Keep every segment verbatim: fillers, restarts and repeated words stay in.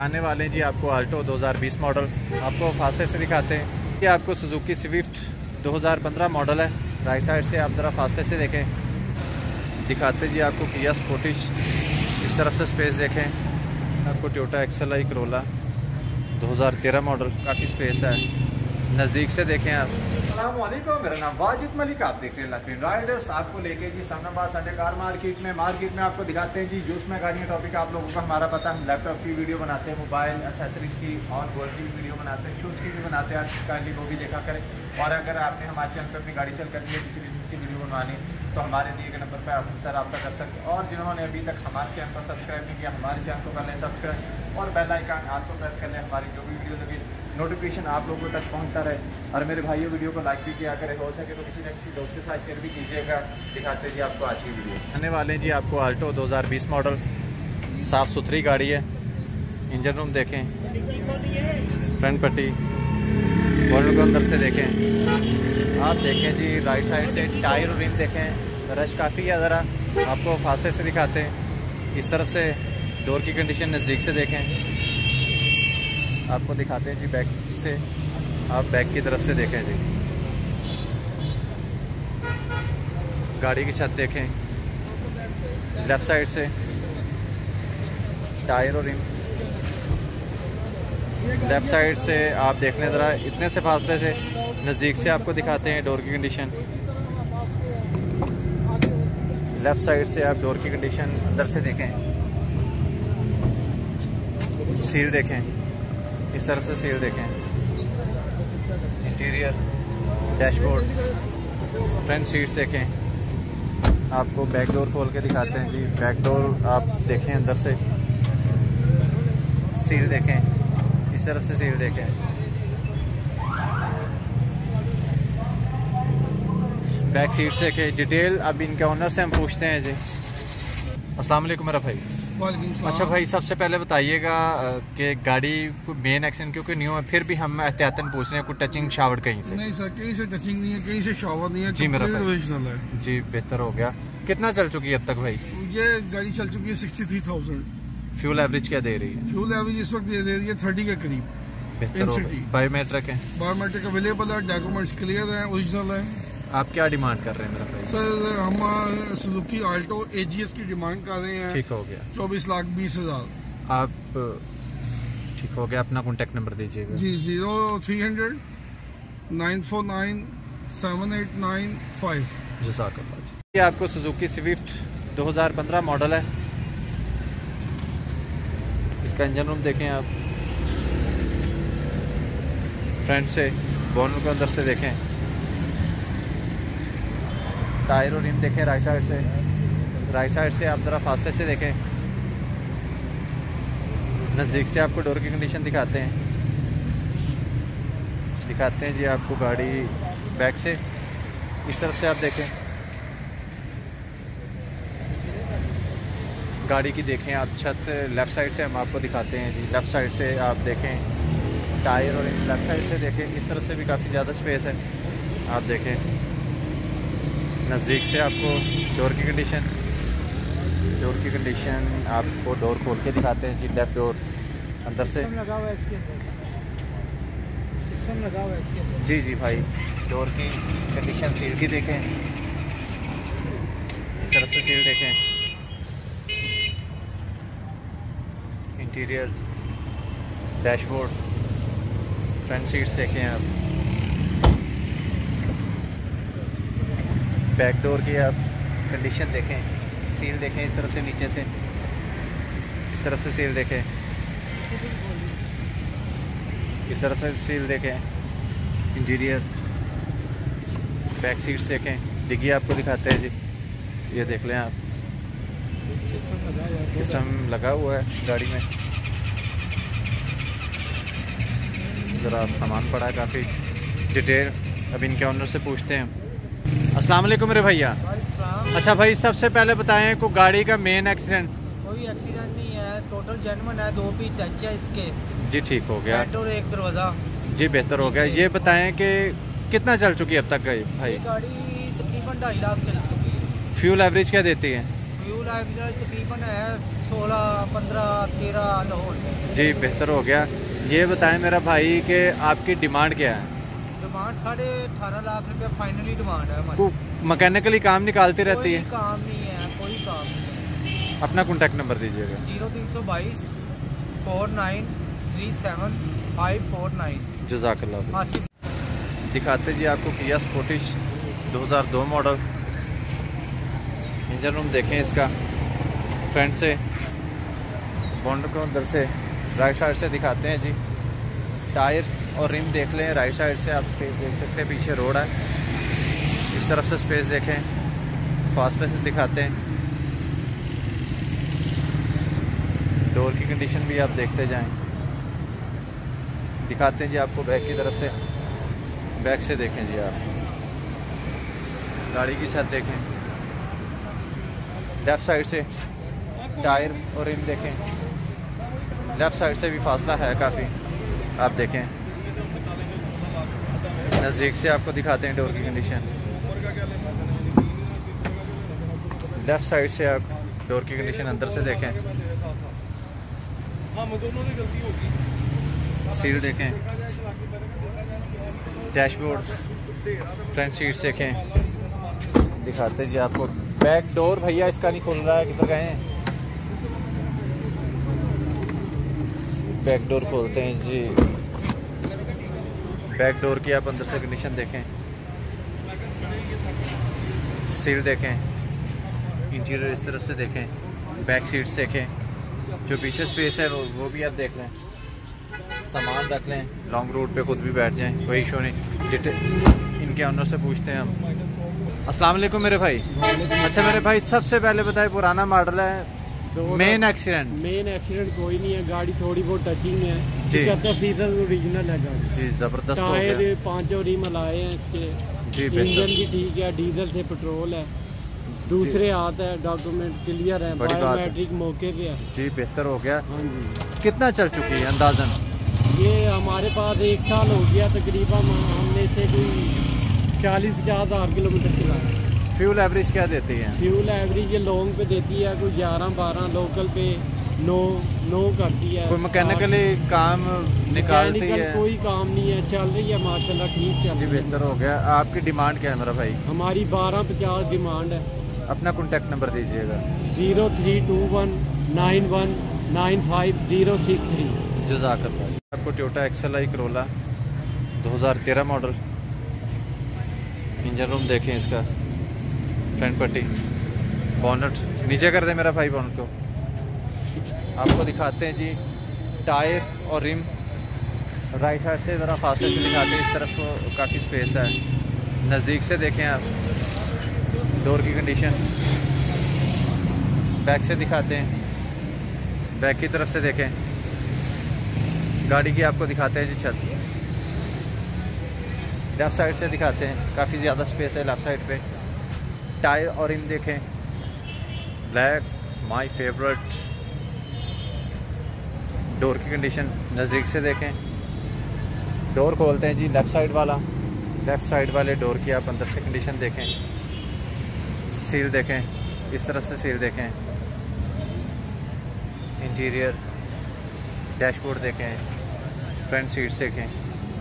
आने वाले हैं जी आपको आल्टो दो हज़ार बीस मॉडल, आपको फासले से दिखाते हैं। ये आपको सुजुकी स्विफ्ट दो हज़ार पंद्रह मॉडल है। राइट साइड से आप ज़रा फासले से देखें, दिखाते जी आपको किया स्पोर्टिश। इस तरफ से स्पेस देखें, आपको टोयोटा एक्सल आई करोला दो हज़ार तेरह मॉडल, काफ़ी स्पेस है। नज़दीक से देखें आप। अस्सलाम वालेकुम, मेरा नाम वाजिद मलिक, आप देख रहे हैं लखनऊ राइडर्स। आपको लेके जी सामनाबाद संडे कार मार्केट में मार्केट में आपको दिखाते हैं जी यूज में गाड़ियाँ। टॉपिक आप लोगों को हमारा पता है, हम लैपटॉप की वीडियो बनाते हैं, मोबाइल एसेसरीज़ की और गोल्ड की वीडियो बनाते हैं, शूज़ की भी बनाते हैं। आप काइंडली वो भी देखा करें। और अगर आपने हमारे चैनल पर अपनी गाड़ी सेल करनी है, किसी बिजनेस की वीडियो बनवानी, तो हमारे दिए गए नंबर पर आप हमसे रब्ता कर सकते हैं। और जिन्होंने अभी तक हमारे चैनल पर सब्सक्राइब नहीं किया, हमारे चैनल को कर लें सब्सक्राइब और बेल आइकन आपको प्रेस कर लें। हमारी जो भी वीडियो लगी नोटिफिकेशन आप लोगों तक पहुंचता रहे। और मेरे भाइयों वीडियो को लाइक भी किया करें, हो सके तो किसी न किसी दोस्त के साथ शेयर भी कीजिएगा। दिखाते जी आपको आज की वीडियो। आने वाले हैं जी आपको आल्टो दो हज़ार बीस मॉडल, साफ़ सुथरी गाड़ी है। इंजन रूम देखें, फ्रंट पट्टी, बोनट को अंदर से देखें। आप देखें जी राइट साइड से टायर और रिम देखें, रश काफ़ी है। ज़रा आपको फासले से दिखाते हैं। इस तरफ से डोर की कंडीशन नज़दीक से देखें, आपको दिखाते हैं जी बैक से। आप बैक की तरफ से देखें जी, गाड़ी की छत देखें। लेफ़्ट साइड से टायर और रिम, लेफ़्ट साइड से आप देख लें ज़रा, इतने से फासले से नज़दीक से आपको दिखाते हैं डोर की कंडीशन। लेफ़्ट साइड से आप डोर की कंडीशन अंदर से देखें, सील देखें, इस तरफ से सील देखें। इंटीरियर, डैशबोर्ड, फ्रंट सीट्स देखें। आपको बैक डोर खोल के दिखाते हैं जी। बैक डोर आप देखें अंदर से, सील देखें, इस तरफ से सील देखें। बैक सीट्स देखें। डिटेल अब इनके ओनर से हम पूछते हैं जी। अस्सलाम वालेकुम मेरा भाई। अच्छा भाई, सबसे पहले बताइएगा कि गाड़ी को मेन एक्सीडेंट क्योंकि न्यू है, फिर भी हम एहतियातन पूछ रहे हैं कोई टचिंग शावर कहीं से? नहीं सर, कहीं से टचिंग नहीं है, कहीं से शावर नहीं है जी मेरा भाई। ओरिजिनल है जी, बेहतर हो गया। कितना चल चुकी है अब तक भाई? ये गाड़ी चल चुकी है sixty three thousand. Fuel average क्या दे रही है? फ्यूल एवरेज इस वक्त दे रही है थर्टी के करीब। बेहतर हो गया। बायोमेट्रिक है? बायोमेट्रिक अवेलेबल है, डॉक्यूमेंट्स क्लियर है, ओरिजिनल है। आप क्या डिमांड कर रहे हैं मेरा भाई? सर हम सुजुकी आल्टो एजीएस की डिमांड कर रहे हैं। ठीक हो गया। चौबीस लाख बीस हजार। आप ठीक हो गया, अपना कॉन्टेक्ट नंबर दीजिएगा। जी, zero three hundred nine four nine seven eight nine five. जज़ाकल्लाह। ये आपको सुजुकी स्विफ्ट दो हज़ार पंद्रह मॉडल है। इसका इंजन रूम देखें आप, फ्रंट से, बोनट को अंदर से देखें। टायर और रिम देखें राइट साइड से। राइट साइड से आप ज़रा फासले से देखें, नज़दीक से आपको डोर की कंडीशन दिखाते हैं। दिखाते हैं जी आपको गाड़ी बैक से, इस तरफ से आप देखें। गाड़ी की देखें आप छत, लेफ़्ट साइड से हम आपको दिखाते हैं जी। लेफ़्ट साइड से आप देखें टायर और लेफ़्ट साइड से देखें, इस तरफ से भी काफ़ी ज़्यादा स्पेस है। आप देखें नज़दीक से आपको डोर की कंडीशन, डोर की कंडीशन आपको डोर खोल के दिखाते हैं जी। लेफ़्ट डोर अंदर से लगा हुआ है इसके अंदर, सिस्टम लगा हुआ है इसके अंदर। जी जी भाई, डोर की कंडीशन सील की देखें, इस तरफ से सील देखें। इंटीरियर, डैशबोर्ड, फ्रंट सीट्स देखें आप। बैक डोर की आप कंडीशन देखें, सील देखें, इस तरफ से नीचे से, इस तरफ से सील देखें, इस तरफ से सील देखें। इंटीरियर, बैक सीट्स देखें। डिग्गी आपको दिखाते हैं जी, ये देख लें आप, सिस्टम लगा हुआ है गाड़ी में। ज़रा सामान पड़ा है काफ़ी। डिटेल अब इनके ओनर से पूछते हैं। अस्सलाम वालेकुम मेरे भैया। अच्छा भाई, सबसे पहले बताएं को गाड़ी का मेन एक्सीडेंट? कोई एक्सीडेंट नहीं है, टोटल जेन्युइन है। दो पीस टच है इसके। जी ठीक हो गया। और एक दरवाज़ा। जी बेहतर हो गया। ये बताएं कि कितना चल चुकी है अब तक भाई? गाड़ी तकरीबन ढाई लाख चल चुकी है। फ्यूल एवरेज क्या देती है? फ्यूल एवरेज तकरीबन है सोलह पंद्रह तेरह लाहौर में। जी बेहतर हो गया। ये बताएं मेरा भाई कि आपकी डिमांड क्या है? डिमांड साढ़े अठारह लाख रुपए फाइनली डिमांड है हमारी। को मैकेनिकली काम निकालती रहती है? कोई काम नहीं है, कोई काम नहीं है। अपना कॉन्टैक्ट नंबर दीजिएगा। जीरो तीन सौ बाईस four nine three seven five four nine. जज़ाकल्लाह। आसिफ दिखाते जी आपको किया स्पोर्टिश दो हज़ार दो मॉडल। इंजन रूम देखें इसका, फ्रंट से बॉन्ड को अंदर से राइट साइड से दिखाते हैं जी। टायर और रिम देख लें, राइट साइड से आप देख सकते हैं पीछे रोड है। इस तरफ से स्पेस देखें, फास्टर से दिखाते हैं। डोर की कंडीशन भी आप देखते जाएं। दिखाते हैं जी आपको बैक की तरफ से, बैक से देखें जी आप गाड़ी की छत देखें। लेफ़्ट साइड से टायर और रिम देखें, लेफ़्ट साइड से भी फासला है काफ़ी, आप देखें। नज़दीक से आपको दिखाते हैं डोर की कंडीशन। लेफ़्ट साइड से आप डोर की कंडीशन अंदर से देखें। सील देखें, डैशबोर्ड, फ्रंट सीट्स देखें। दिखाते जी आपको बैक डोर, भैया इसका नहीं खुल रहा है, किधर गए हैं? बैक डोर खोलते हैं जी। बैक डोर की आप अंदर से कंडीशन देखें, सील देखें, इंटीरियर इस तरफ से देखें, बैक सीट्स देखें। जो पीछे स्पेस है वो, वो भी आप देख लें, सामान रख लें, लॉन्ग रूट पे खुद भी बैठ जाएं, कोई इशू नहीं। डिटेल इनके ऑनर से पूछते हैं हम। अस्सलाम वालेकुम मेरे भाई। अच्छा मेरे भाई, सबसे पहले बताए, पुराना मॉडल है, मेन एक्सीडेंट? मेन एक्सीडेंट कोई नहीं है, गाड़ी थोड़ी बहुत टचिंग है जी। पचहत्तर फीसद ओरिजिनल है गाड़ी जी, ज़बरदस्त हो गया। टायर पांचों रिम लाए हैं इसके जी, इंजन भी ठीक है, डीजल से पेट्रोल है, दूसरे हाथ है, डॉक्यूमेंट क्लियर है, बड़ी बात है। बायोमेट्रिक मौके पे है। जी बेहतर हो गया। हाँ जी, कितना चल चुकी है अंदाजन? ये हमारे पास एक साल हो गया तकरीबन, हमने से कोई चालीस पचास हज़ार किलोमीटर चलाया। फ्यूल एवरेज क्या देती है? फ्यूल एवरेज ये लॉन्ग पे देती है कोई ग्यारह बारह, लोकल पे नौ नौ करती है। कोई मैकेनिकली काम निकालती मैकेनिकल है? कोई काम नहीं है, चल रही है माशाल्लाह, ठीक चल जी रही है। बेहतर हो गया। आपकी डिमांड क्या है मेरा भाई? हमारी बारह पचास डिमांड है। अपना कॉन्टैक्ट नंबर दीजिएगा। Zero three two one nine one nine five zero six three. जज़ाकल्लाह। आपको टोयोटा एक्सल आई करोला दो हज़ार तेरह मॉडल। इंजन रूम देखें इसका, फ्रंट पट्टी, बोनट नीचे कर दे मेरा भाई बोनट को। आपको दिखाते हैं जी टायर और रिम, राइट साइड से ज़रा फास्टर से दिखाते हैं। इस तरफ को काफ़ी स्पेस है, नज़दीक से देखें आप डोर की कंडीशन। बैक से दिखाते हैं, बैक की तरफ से देखें। गाड़ी की आपको दिखाते हैं जी छत। लेफ़्ट साइड से दिखाते हैं, काफ़ी ज़्यादा स्पेस है लेफ़्ट साइड पे। टायर और रिम देखें, ब्लैक, माय फेवरेट। डोर की कंडीशन नज़दीक से देखें। डोर खोलते हैं जी लेफ़्ट साइड वाला, लेफ़्ट साइड वाले डोर की आप अंदर से कंडीशन देखें। सील देखें, इस तरफ से सील देखें। इंटीरियर, डैशबोर्ड देखें, फ्रंट सीट्स देखें।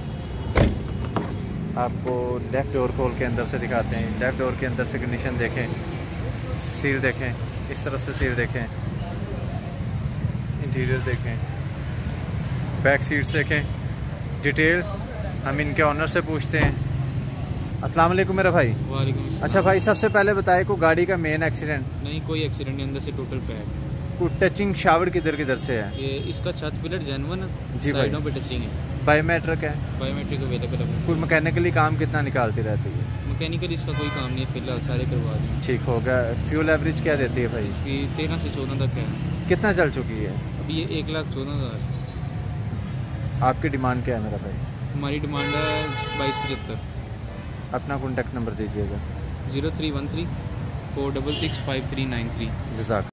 आपको लेफ़्ट डोर खोल के अंदर से दिखाते हैं, लेफ़्ट डोर के अंदर से कंडीशन देखें। सील देखें, इस तरफ से सील देखें। इंटीरियर देखें, बैक सीट्स देखें। डिटेल हम इनके ऑनर से पूछते हैं। अस्सलाम वालेकुम मेरा भाई। वालेकुम अस्सलाम। अच्छा भाई, सबसे पहले बताए को गाड़ी का मेन एक्सीडेंट? नहीं, कोई एक्सीडेंट नहीं, अंदर से टोटल पैक। को टचिंग शावर किधर किधर से है? ये इसका छत पिलर जेन्युइन है, जी भाई। साइडों पे टचिंग है, बायोमेट्रिक है। बायोमेट्रिक अवेलेबल है। कोई मैकेनिकली काम कितना निकालती रहती है? मैकेनिकल इसका कोई काम नहीं है, फिलहाल सारे करवा दें। ठीक हो गया। फ्यूल एवरेज क्या देती है भाई? इसकी तेरह से चौदह तक है। कितना चल चुकी है? अभी ये एक लाख चौदह हज़ार। आपकी डिमांड क्या है मेरा भाई? हमारी डिमांड है बाईस पचहत्तर। अपना कॉन्टैक्ट नंबर दीजिएगा। Zero three one three four double six five three nine three. जज़ाक।